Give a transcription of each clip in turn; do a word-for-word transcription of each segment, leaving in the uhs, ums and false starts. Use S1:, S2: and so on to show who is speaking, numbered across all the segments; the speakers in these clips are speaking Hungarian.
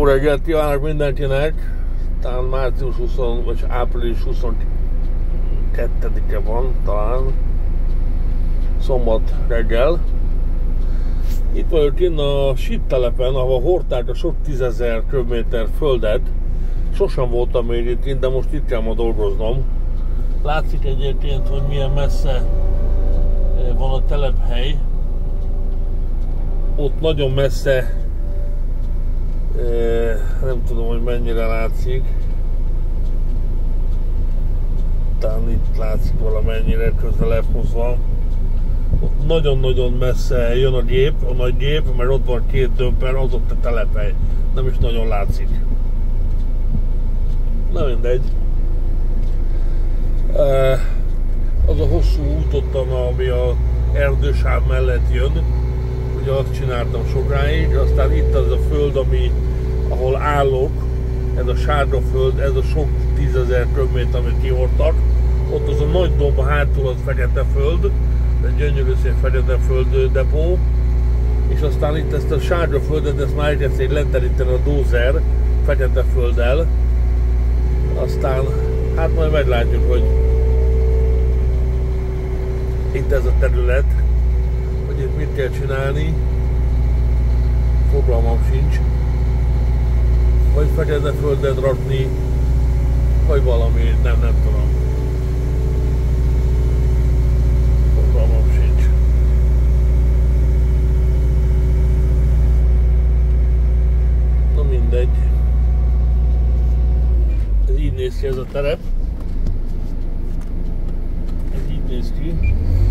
S1: Jó reggelt kívánok mindenkinek! Talán március huszadika vagy április huszonkettedike van, talán szombat reggel. Itt vagyok én a síptelepen, ahol hordták a sok tízezer köbméter földet. Sosem voltam még itt, de most itt kell ma dolgoznom. Látszik egyébként, hogy milyen messze van a telephely. Ott nagyon messze, nem tudom, hogy mennyire látszik. Talán itt látszik valamennyire közelebb hozva. Ott nagyon-nagyon messze jön a gép, a nagy gép, mert ott van két dömper, az ott a telephely. Nem is nagyon látszik. Na mindegy. Az a hosszú út ottan, ami a erdősáv mellett jön, ugye azt csináltam sokáig, aztán itt az a föld, ami, ahol állok, ez a sárga föld, ez a sok tízezer köbméter, amit kihordtak, ott az a nagy domb hátul az fekete föld, egy gyönyörű szép fekete föld depó, és aztán itt ezt a sárga földet, ezt már elkezdték leteríteni a dózer fekete földdel, aztán hát majd meglátjuk, hogy itt ez a terület, hogy itt mit kell csinálni, fogalmam sincs, vagy fekete földet rakni, vagy valami, nem, nem tudom. Fogalmam sincs. Na mindegy. Ez így néz ki ez a terep. Ez így néz ki.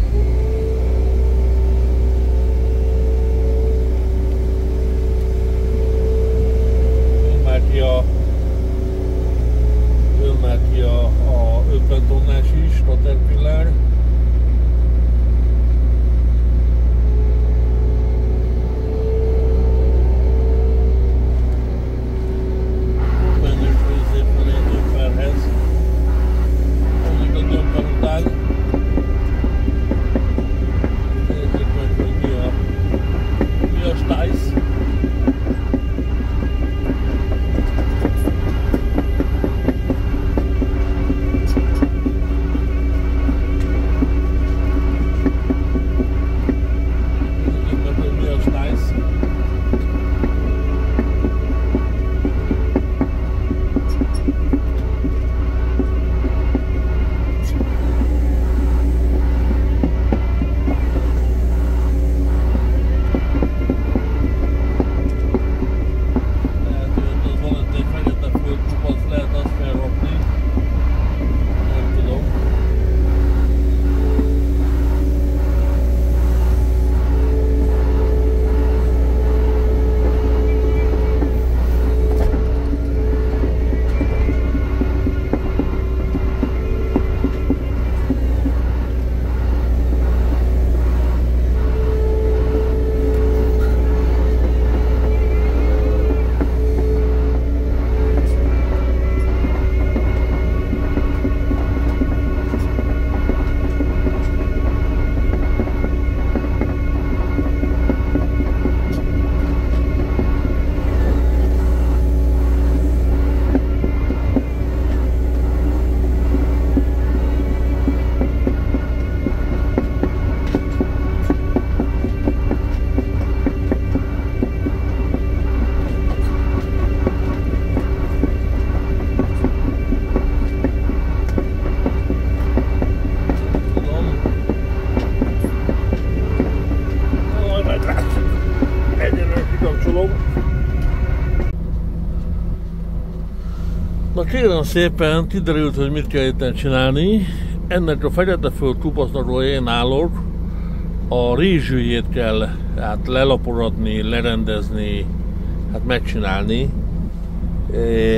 S1: A, jön már ki a, a ötven tonnás is, Caterpillar. Menjünk középen egy dömperhez. Mondjuk a dömper után. Nézzük meg, hogy mi a, mi a stájsz. Na kérem szépen, kiderült, hogy mit kell itt csinálni. Ennek a fekete föld kupasznak, ahol én állok, a rézsőjét kell hát lelapogatni, lerendezni, hát megcsinálni. É,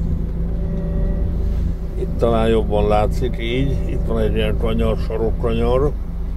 S1: itt talán jobban látszik így, itt van egy ilyen kanyar, sarokkanyar.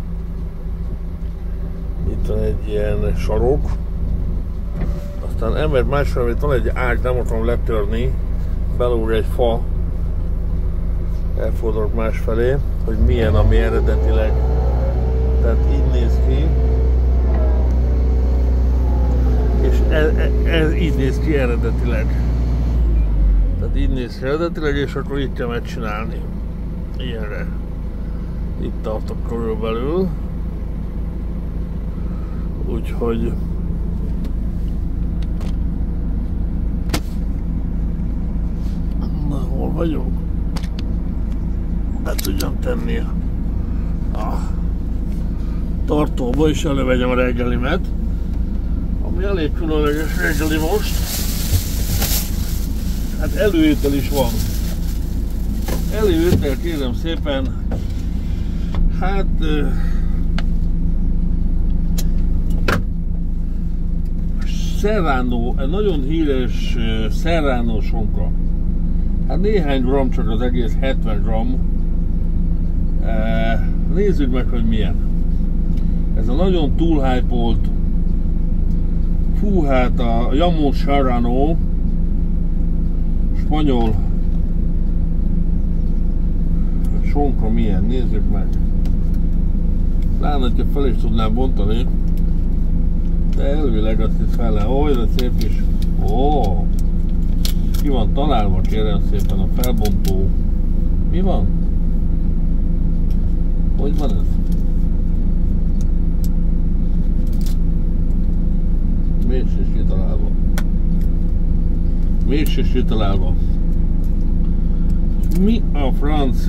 S1: Itt van egy ilyen sarok. Aztán ember másra, itt van egy ág, nem akarom letörni, belúr egy fa, elfordulok másfelé, hogy milyen, ami eredetileg, tehát így néz ki, és ez, ez így néz ki eredetileg. Tehát így néz ki eredetileg, és akkor itt kell megcsinálni. Ilyenre. Itt tartok körülbelül. Úgyhogy... Na, hol vagyok? Be tudjam tenni a tartóba, és elővegyem a reggelimet. Ami elég különleges reggeli most. Hát előétel is van. Előétel, kérem szépen. Hát... Serrano, egy nagyon híres Serrano sonka. Hát néhány gram, csak az egész hetven gram. Nézzük meg, hogy milyen. Ez a nagyon túlhypolt, fú, hát a Jamón Serrano spanyol sonka milyen, nézzük meg. Lát, hogyha fel is tudnám bontani, de elvileg azt itt fel le. Ó, ez a szép is. Ó, ki van találva, kérem szépen a felbontó. Mi van? Hogy van ez? Mégse is kitalálva. Mégse is kitalálva. Mi a franc?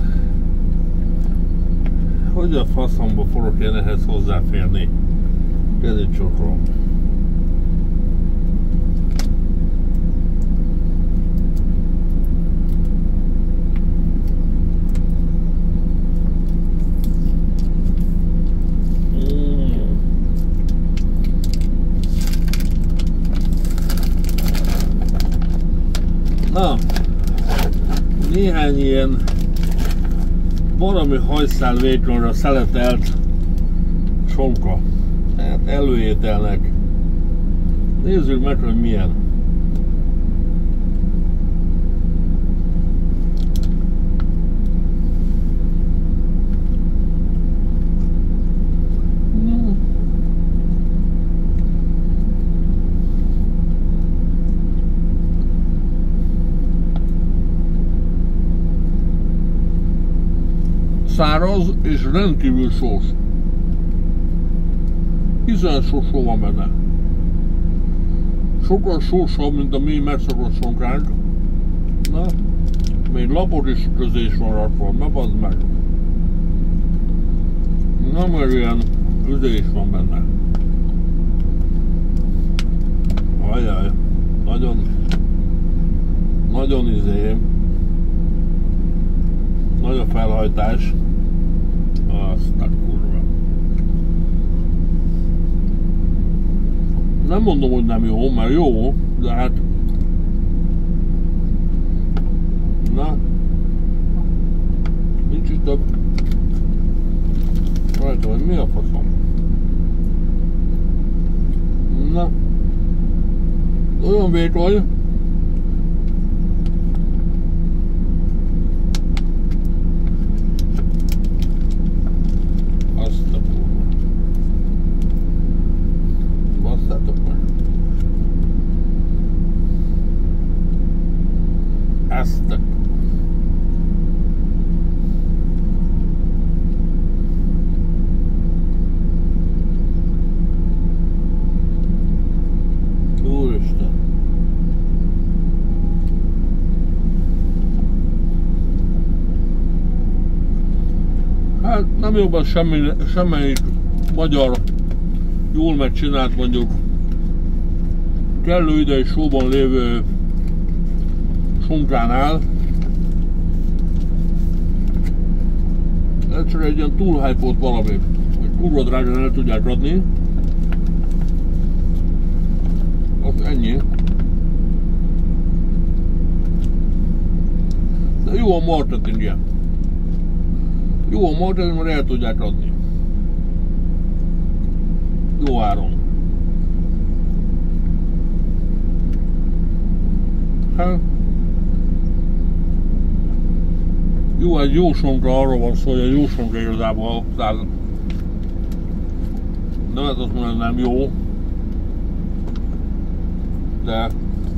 S1: Hogy a faszomba fogok én ehhez hozzáférni? Kerékcsokról. Na, néhány ilyen valami hajszál vékonra szeletelt sonka. Tehát előételnek. Nézzük meg, hogy milyen. Száraz és rendkívül sós. Hiszen sósó van benne. Sokkal sósabb, mint a mi megszokott sonkánk. Na, még lapot is közé is van rakva, na bazd meg. Na, mert ilyen üzé is van benne. Ajaj, nagyon, nagyon izé, nagy a felhajtás. Azt a kurva. Nem mondom, hogy nem jó, mert jó, de hát... Na... Nincs is több. Rajta, hogy mi a faszom? Na... Olyan vékony. Ezt. Úristen. Hát nem jobban semmi, semmelyik magyar jól megcsinált, mondjuk kellő idei sóban lévő sonkánál. Ez csak egy ilyen túlhypolt valami, hogy kurva drágán el tudják adni. Az ennyi. De jó a marketingje. Jó a marketing, mert el tudják adni. Jó áron. Hát, jó, egy jó sonkra arról van szó, hogy egy jó sonkra igazából, tehát nem ez azt mondani, nem jó. de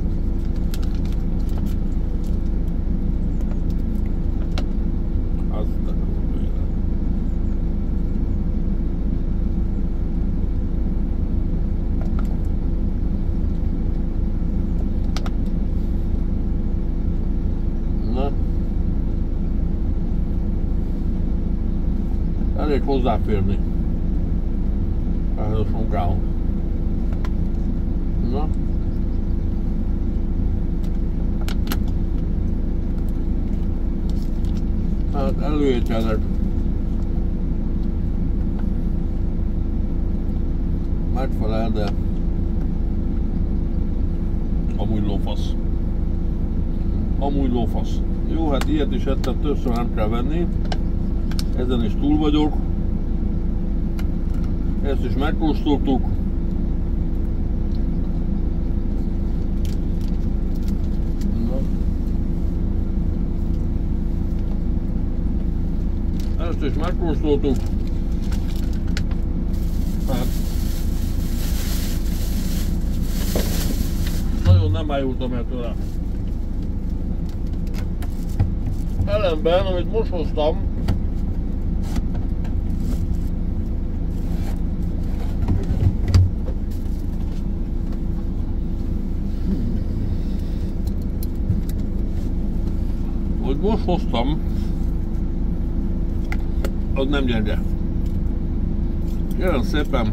S1: elég hozzáférni ehhez a sonkához. Na. Hát előételnek megfelel, de amúgy lófasz. Amúgy lófasz. Jó, hát ilyet is ettem, többször nem kell venni. Ezen is túl vagyok. Ezt is megkóstoltuk. Ezt is megkóstoltuk. Hát nagyon nem ájultam el tőle. Ellenben, amit most hoztam, hogy most hoztam, az nem gyenge. Kérem szépen,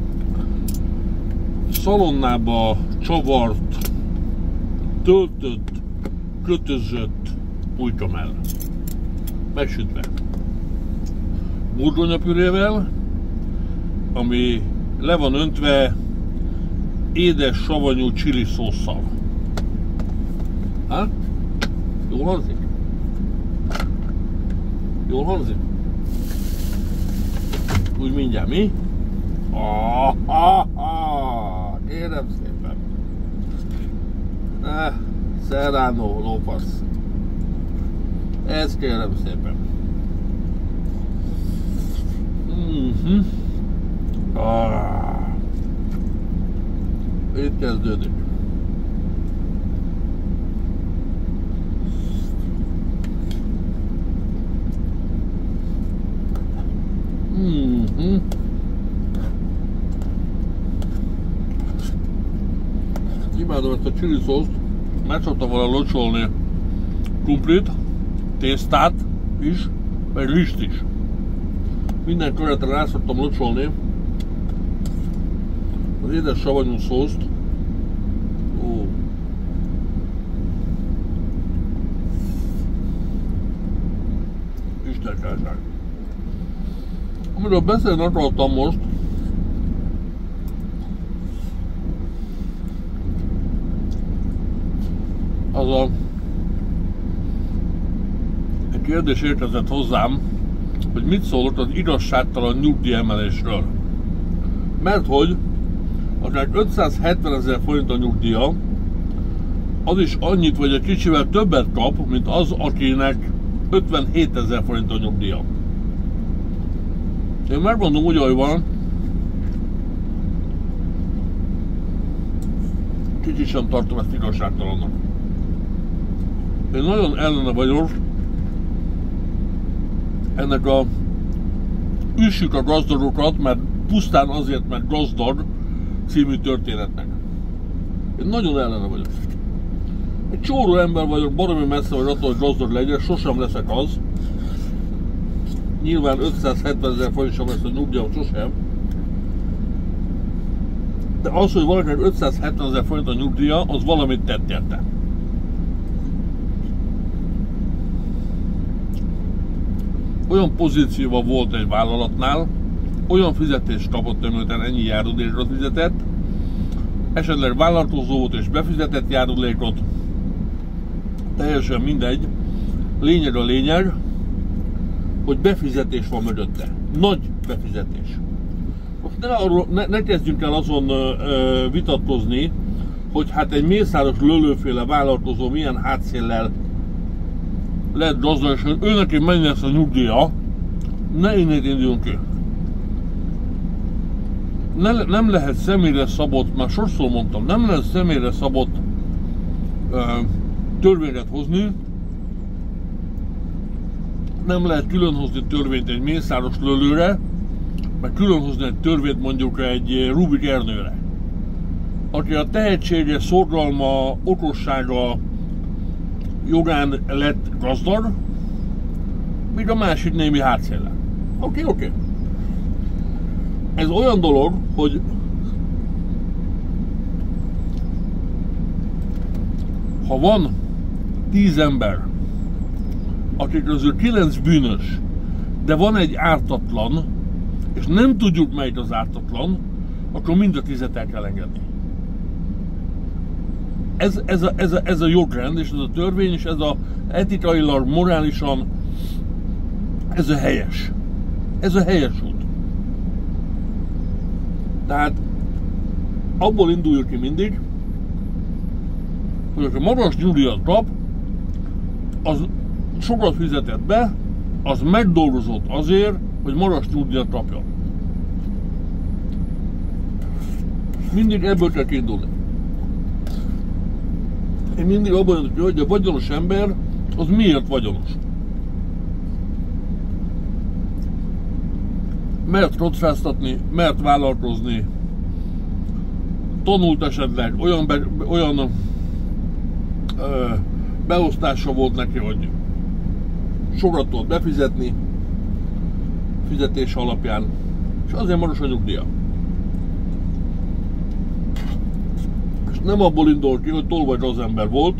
S1: szalonnába csavart, töltött, kötözött újkamell. Megsütve. Burgonyapürével, ami le van öntve édes, savanyú chili szósszal. Hát? Jól hangzik? Jól hangzik? Úgy mindjárt, mi? Ah, ah, ah, kérem szépen. Eh, Serrano lófasz. Ez kérem szépen. Mm-hmm. Ah. Itt kezdődik. Mm-hmm. Imádom ezt a chili szószt, meg szoktam volna locsolni krumplit, tésztát is, meg rizst is. Minden körletre rá szoktam locsolni az édes savanyú szószt. Ó. Istenkárság. Amiről beszélni akartam most, az a egy kérdés érkezett hozzám, hogy mit szólott az igazságtalan nyugdíjemelésről. Mert hogy akinek ötszázhetven ezer forint a nyugdíja, az is annyit vagy egy kicsivel többet kap, mint az, akinek ötvenhét ezer forint a nyugdíja. Én megmondom úgy, ahogy van, kicsit sem tartom ezt igazságtalannak. Én nagyon ellene vagyok ennek a üssük a gazdagokat, mert pusztán azért, mert gazdag című történetnek. Én nagyon ellene vagyok. Egy csóró ember vagyok, baromi messze vagy attól, hogy gazdag legyek, sosem leszek az. Nyilván ötszázhetven ezer forint sem lesz a nyugdíjam, sosem. De az, hogy valakinek ötszázhetven ezer forint a nyugdíja, az valamit tett érte. Olyan pozícióban volt egy vállalatnál, olyan fizetést kapott, miután ennyi járulékot fizetett, esetleg vállalkozó volt és befizetett járulékot, teljesen mindegy. Lényeg a lényeg, hogy befizetés van mögötte. Nagy befizetés. Most ne, arról, ne, ne kezdjünk el azon ö, ö, vitatkozni, hogy hát egy Mészáros Lőlőféle vállalkozó milyen hátszéllel lehet gazdag, és ő neki mennyi lesz a nyugdíja, ne innét induljunk ki. ne, nem lehet személyre szabott, már sokszor mondtam, nem lehet személyre szabott uh, törvényet hozni, nem lehet különhozni törvényt egy mészáros lölőre, meg különhozni egy törvényt mondjuk egy Rubik Ernőre, aki a tehetsége, szorgalma, okossága jogán lett gazdag, míg a másik némi hátszéllel. Oké, okay, oké. Okay. Ez olyan dolog, hogy ha van tíz ember, akik közül kilenc bűnös, de van egy ártatlan, és nem tudjuk, melyik az ártatlan, akkor mind a tízet el kell engedni. Ez, ez, a, ez, a, ez a jogrend, és ez a törvény, és ez a etikailag, morálisan, ez a helyes. Ez a helyes út. Tehát abból induljuk ki mindig, hogy aki magas nyugdíjat kap, az sokat fizetett be, az megdolgozott azért, hogy magas nyugdíjat kapjon. Mindig ebből kell kiindulni. Én mindig abban jönök, hogy a vagyonos ember az miért vagyonos. Mert kockáztatni, mert vállalkozni, tanult esetleg, olyan, be, olyan ö, beosztása volt neki, hogy sokat tudott befizetni fizetés alapján, és azért magas a nyugdíja. És nem abból indul ki, hogy tolvaj az ember volt,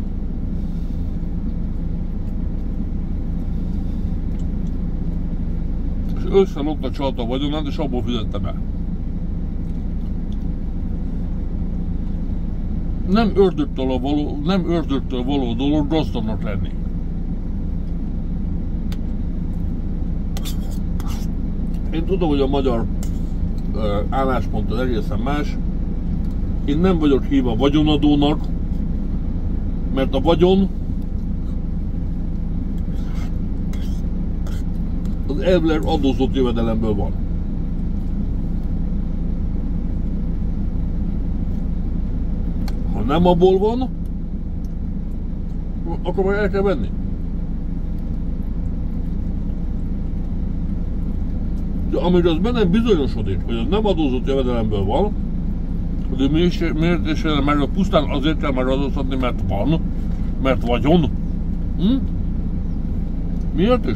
S1: és összelopta, csalta a vagyonát, és abból fizette be. Nem ördögtől való, nem ördögtől való dolog gazdagnak lenni. Én tudom, hogy a magyar uh, álláspont az egészen más. Én nem vagyok hívva vagyonadónak, mert a vagyon az elvileg adózott jövedelemből van. Ha nem abból van, akkor majd el kell venni. De amíg az bennem bizonyosodik, hogy az nem adózott jövedelemből van, de miért is meg pusztán azért kell megadóztatni, mert van, mert vagyon. Hm? Miért is?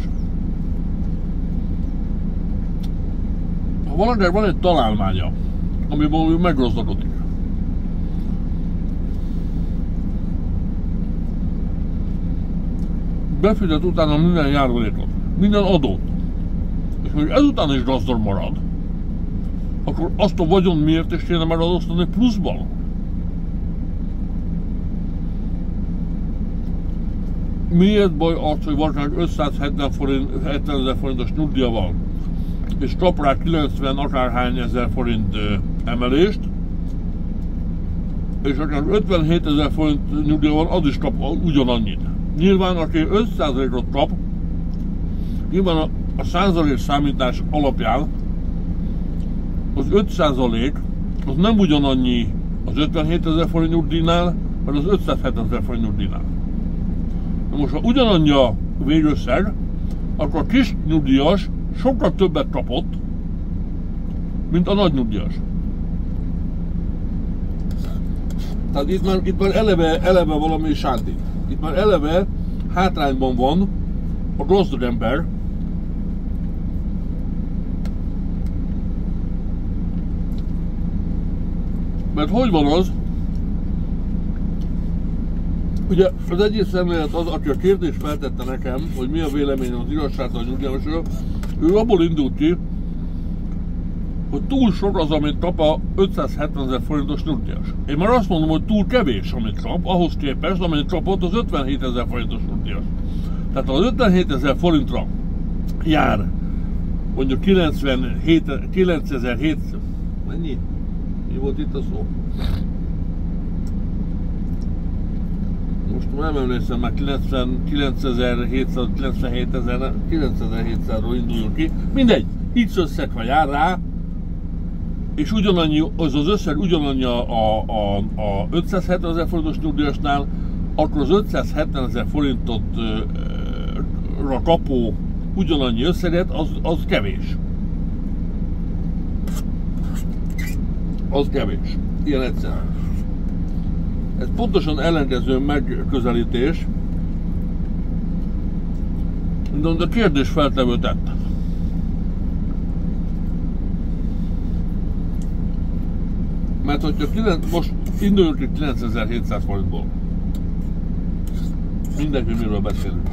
S1: Ha valakinek van egy találmánya, amiben ő meggazdagodik, befizet utána minden járulékot, minden adót, és még ezután is gazdag marad, akkor azt a vagyon miért is kéne megadóztatni pluszban? Miért baj az, hogy valakinek ötszázhetven ezer forintos nyugdíja van, és kap rá kilencven akárhány ezer forint emelést, és akinek ötvenhét ezer forint nyugdíja van, az is kap ugyanannyit. Nyilván, aki öt százalékot kap, nyilván a, a százalék számítás alapján az öt százalék az nem ugyanannyi az ötvenhét ezer forint nyugdíjnál, hanem az ötszázhetven ezer forint nyugdíjnál. Na most, ha ugyanannyi a végösszeg, akkor a kis nyugdíjas sokkal többet kapott, mint a nagy nyugdíjas. Tehát itt már, itt már eleve, eleve valami sánti. Itt már eleve hátrányban van a gazdag ember, mert hogy van az, ugye az egyik szemlélet az, aki a kérdést feltette nekem, hogy mi a véleményem az igazságtalan nyugdíjasról, ő abból indult ki, hogy túl sok az, amit kap a ötszázhetven ezer forintos nyugdíjas. Én már azt mondom, hogy túl kevés, amit kap, ahhoz képest, amit kapott az ötvenhét ezer forintos nyugdíjas. Tehát az ötvenhét ezer forintra jár mondjuk kilencezer-hétszáz, mennyi? Mi volt itt a szó? Most nem emlékszem, már kilencezer-hétszáz, kilencvenhét ezer-kilencvenhétszázról induljunk ki. Mindegy, így összeg, ha jár rá, és ugyanannyi, az az összeg ugyanannyi a, a, a ötszázhetven ezer forintos nyugdíjasnál, akkor az ötszázhetven ezer forintot ra kapó ugyanannyi összeget, az, az kevés. Az kevés. Ilyen egyszerű. Ez pontosan ellenkező megközelítés, de a kérdés feltevő tett. Mert hogyha kilenc, most induljunk ki kilencezer-hétszáz forintból. Mindenki miről beszélünk.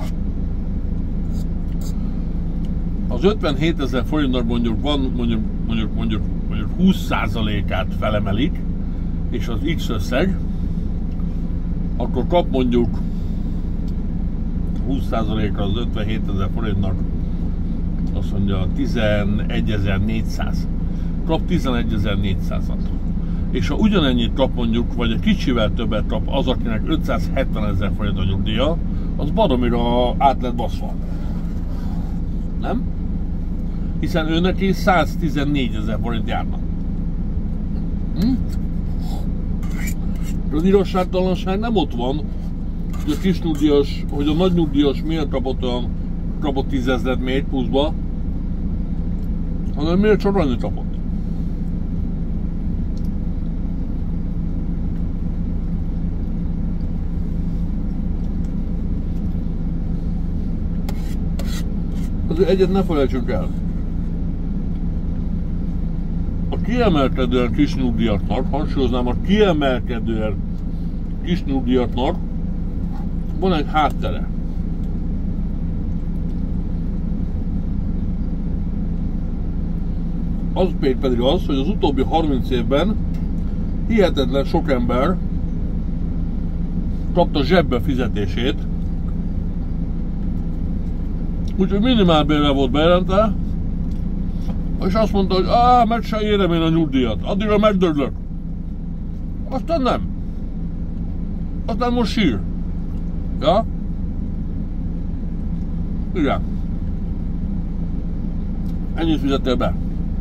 S1: Az ötvenhét ezer forintnak mondjuk van mondjuk, mondjuk, mondjuk, mondjuk húsz százalékát felemelik, és az X összeg, akkor kap mondjuk húsz százaléka az ötvenhét ezer forintnak, azt mondja tizenegyezer-négyszáz. Kap tizenegyezer-négyszázat. És ha ugyanennyit kap mondjuk, vagy egy kicsivel többet kap az, akinek ötszázhetven ezer forint a nyugdíja, az baromira át lett baszva. Nem? Hiszen ő neki száztizennégy ezer forint járna. Hm? Az igazságtalanság nem ott van, hogy a kis nyugdíjas, hogy a nagy nyugdíjas miért kapott olyan, kapott tízezret még pluszba, hanem miért csak annyit kapott. Azért egyet ne felejtsünk el. A kiemelkedően kis nyugdíjaknak, hangsúlyoznám, a kiemelkedően kis nyugdíjaknak van egy háttere. Az pedig az, hogy az utóbbi harminc évben hihetetlen sok ember kapta zsebbe fizetését, úgyhogy minimálbérre volt bejelentve, és azt mondta, hogy áh, meg se érem én a nyugdíjat, addigra megdöglök. Aztán nem. Aztán most sír. Ja? Igen. Ennyit fizettél be.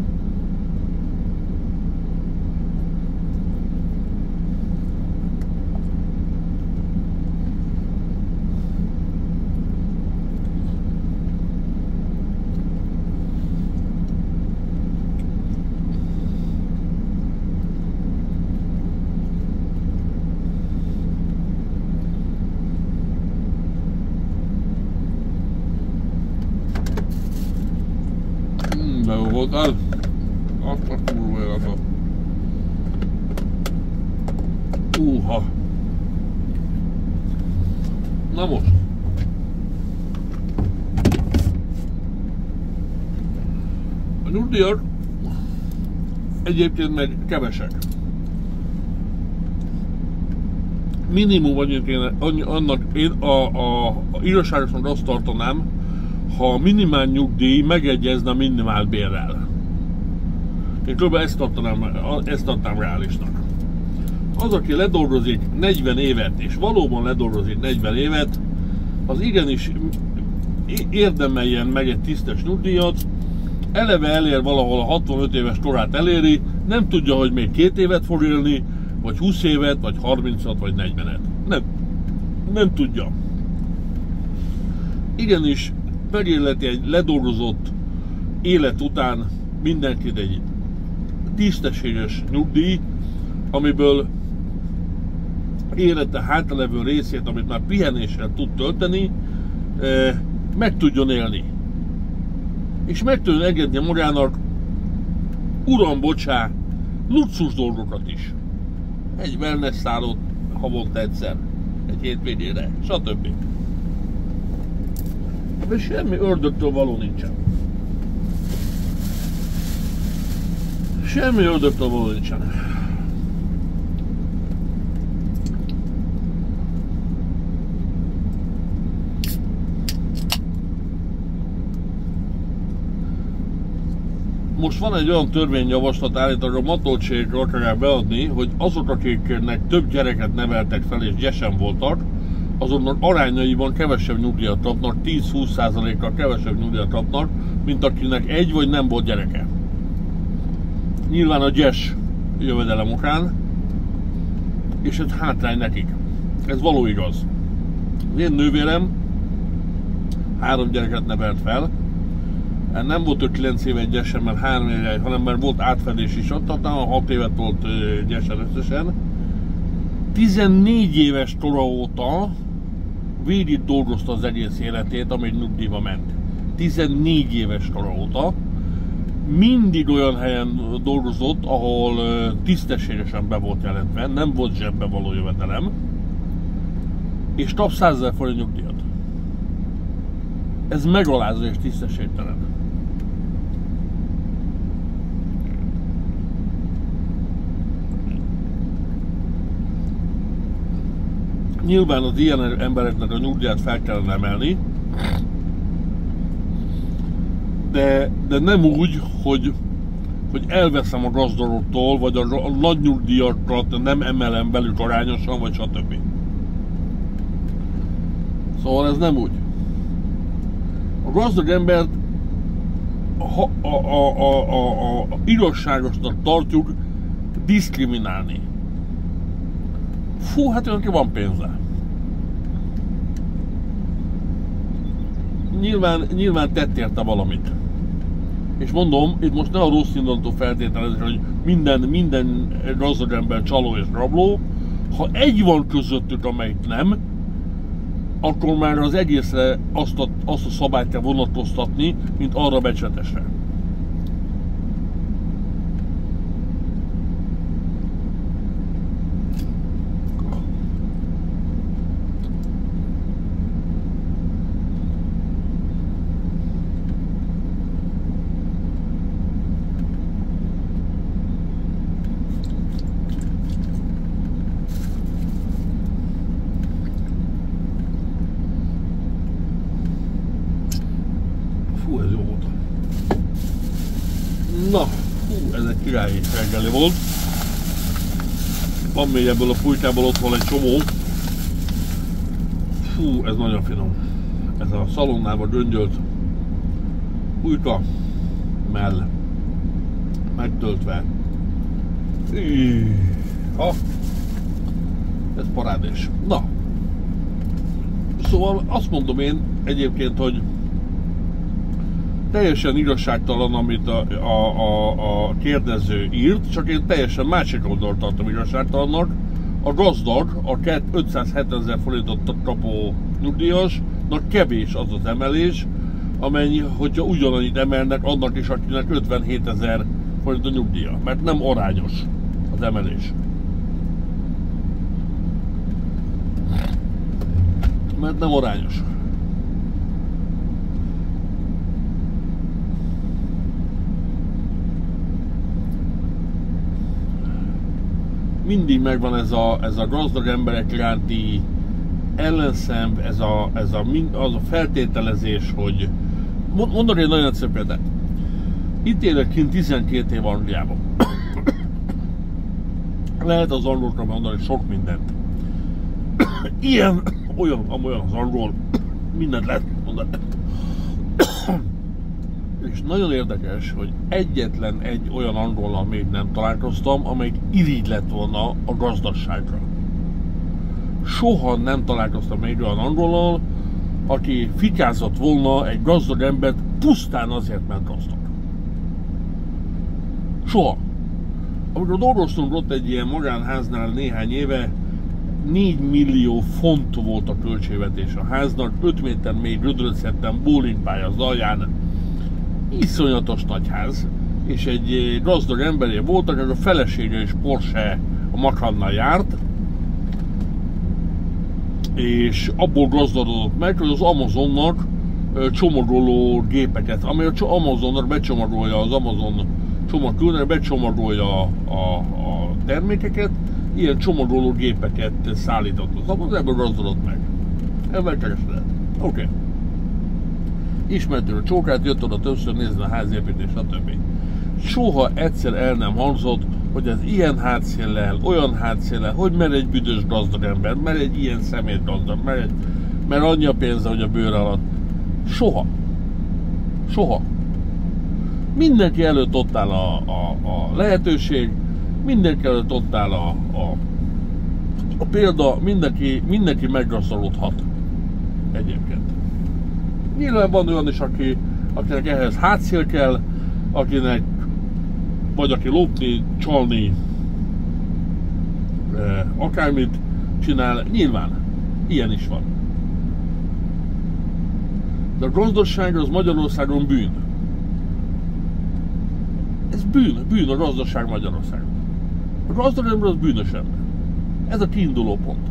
S1: De jó volt az. Azt a kurva élete. Úha. Na most. A nyugdíjak egyébként meg kevesek. Minimum annyit kéne, annyi, annak én a, a, a igazságosan azt tartanám, ha a minimál nyugdíj megegyezne a minimál bérrel. Én kb. ezt tartanám, ezt tartanám reálisnak. Az, aki ledolgozik negyven évet, és valóban ledolgozik negyven évet, az igenis érdemeljen meg egy tisztes nyugdíjat, eleve elér valahol a hatvanöt éves korát eléri, nem tudja, hogy még két évet fog élni, vagy húsz évet, vagy harmincat, vagy negyvenet. Nem. Nem tudja. Igenis megéleti egy ledolgozott élet után mindenkit egy tisztességes nyugdíj, amiből élete hátralevő részét, amit már pihenéssel tud tölteni, meg tudjon élni. És meg tudjon engedni magának, uram, bocsá, luxus dolgokat is. Egy wellness szállót havonta egyszer, egy hétvégére, stb. De semmi ördögtől való nincsen. Semmi ördögtől való nincsen. Most van egy olyan törvényjavaslat, állítólag a matoltségre akarják beadni, hogy azok, akiknek több gyereket neveltek fel és gyesen voltak, azoknak arányaiban kevesebb nyugdíjat kapnak, tíz-húsz százalékkal kevesebb nyugdíjat kapnak, mint akinek egy vagy nem volt gyereke. Nyilván a gyes jövedelem okán, és ez hátrány nekik. Ez való igaz. Az én nővérem három gyereket nevelt fel. Nem volt ő kilenc éve gyesen, mert három éve, hanem mert volt átfedés is ott, tehát hat évet volt gyesen összesen. tizennégy éves kora óta végig dolgozta az egész életét, amíg nyugdíjba ment. tizennégy éves kora óta. Mindig olyan helyen dolgozott, ahol tisztességesen be volt jelentve, nem volt zsebbe való jövedelem, és kap százezer forint nyugdíjat. Ez megalázó és tisztességtelen. Nyilván az ilyen embereknek a nyugdíjat fel kellene emelni, de, de nem úgy, hogy, hogy elveszem a gazdagoktól, vagy a, a nagy nyugdíjakat nem emelem velük arányosan, vagy stb. Szóval ez nem úgy. A gazdag embert ha, a, a, a, a, a igazságosnak tartjuk diszkriminálni. Fú, hát olyan ki van pénze. Nyilván, nyilván tett érte valamit. És mondom, itt most ne a rossz indulatú feltételezés, hogy minden, minden gazdag ember csaló és rabló. Ha egy van közöttük, amelyik nem, akkor már az egészre azt a, azt a szabályt kell vonatkoztatni, mint arra becsetesre. Fú, ez jó volt. Na, fú, ez egy királyi reggeli volt. Van még ebből a pulykából, ott van egy csomó. Fú, ez nagyon finom. Ez a szalonnába göngyölt pulyka mell. Megtöltve. Ha, ez parádés. Na, szóval azt mondom én egyébként, hogy teljesen igazságtalan, amit a, a, a, a kérdező írt, csak én teljesen másik oldalt tartom igazságtalannak. A gazdag, a ötszázhetvenezer forintot kapó nyugdíjasnak kevés az az emelés, amennyi, hogyha ugyanannyit emelnek annak is, akinek ötvenhétezer forint a nyugdíja, mert nem arányos az emelés. Mert nem arányos. Mindig megvan ez a, ez a gazdag emberek iránti ellenszemb, ez a, ez a, az a feltételezés, hogy mondok egy nagyon egyszerű példát. Itt élek kint tizenkét év Angliában. Lehet az angolokra mondani sok mindent. Ilyen, olyan, amolyan az angol, mindent lehet mondani. És nagyon érdekes, hogy egyetlen egy olyan angollal még nem találkoztam, amelyik irigy lett volna a gazdagságra. Soha nem találkoztam még olyan angollal, aki fikázott volna egy gazdag embert pusztán azért, mert gazdag. Soha. Amikor dolgoztunk ott egy ilyen magánháznál néhány éve, négy millió font volt a költségvetés a háznak, öt méter mély gödrötszettem bowlingpálya az alján, iszonyatos nagy ház, és egy gazdag emberé voltak, ez a felesége és Porsche a Macannal járt, és abból gazdagodott meg, hogy az Amazonnak csomagoló gépeket, amely az Amazonnak becsomagolja, az Amazon csomagküldőnek becsomagolja a, a, a termékeket, ilyen csomagoló gépeket szállított az Amazon, ebből gazdagodott meg. Ebben kereslet. Oké. Okay. Ismertük a csókát, jött oda többször nézni a házépítés, stb. Soha egyszer el nem hangzott, hogy ez ilyen hátszéllel, olyan hátszéllel, hogy mert egy büdös gazdag ember, mert egy ilyen szemét gazdag, mert, egy, mert annyi a pénze, hogy a bőr alatt. Soha. Soha. mindenki előtt ott áll a, a, a lehetőség, mindenki előtt ott áll a, a, a példa, mindenki, mindenki meggazdagodhat egyébként. Nyilván van olyan is, aki, akinek ehhez hátszél kell, akinek vagy aki lopni, csalni, akármit csinál, nyilván ilyen is van. De a gazdaság az Magyarországon bűn. Ez bűn, bűn a gazdaság Magyarországon. A gazdag ember az bűnös ember. Ez a kiinduló pont.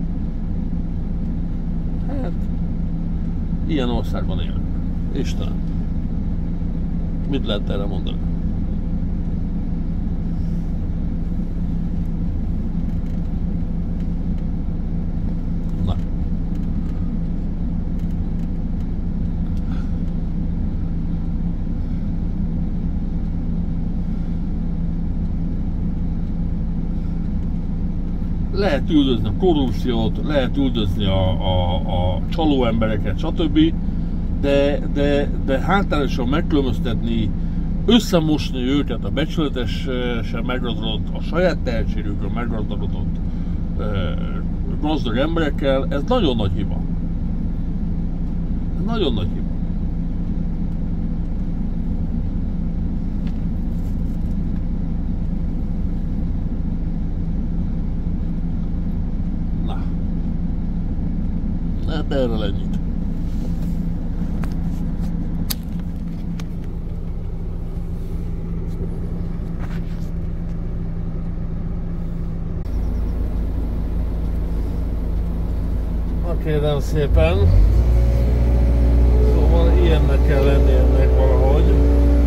S1: Hát, ilyen országban élünk. Istenem. Mit lehet erre mondani? Na. Lehet üldözni a korrupciót, lehet üldözni a, a, a csaló embereket, stb. De, de, de hátrányosan megkülönböztetni, összemosni őket a becsületesen meggazdagodott, a saját tehetségükről meggazdagodott e, gazdag emberekkel, ez nagyon nagy hiba. Ez nagyon nagy hiba. Na. Hát erről ennyit. Kérem szépen, szóval ilyennek kell lenni ennek valahogy.